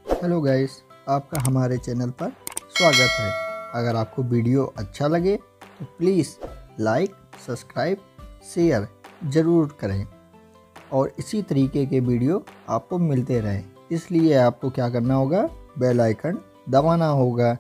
Hello guys, आपका हमारे channel पर स्वागत है। अगर आपको वीडियो अच्छा लगे तो प्लीज़ लाइक, सब्सक्राइब, शेयर ज़रूर करें और इसी तरीके के वीडियो आपको मिलते रहें। इसलिए आपको क्या करना होगा, बेल आइकन दबाना होगा।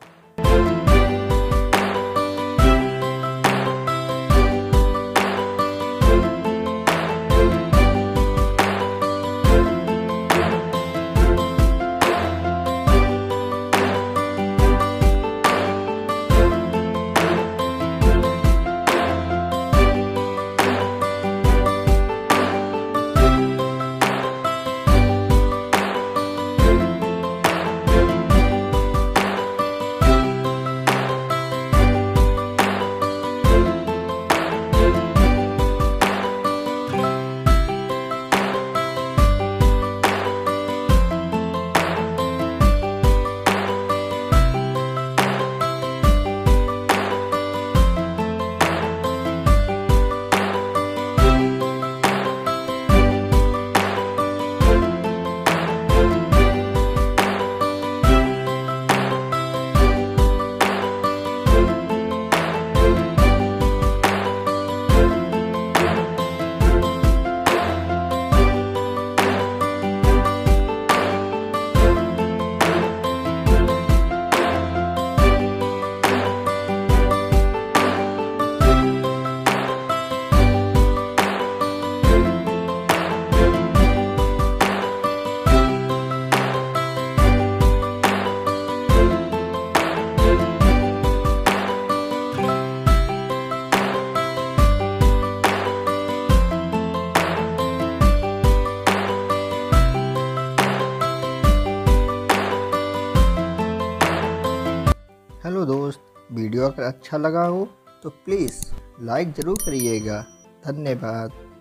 हेलो दोस्त, वीडियो अगर अच्छा लगा हो तो प्लीज़ लाइक ज़रूर करिएगा। धन्यवाद।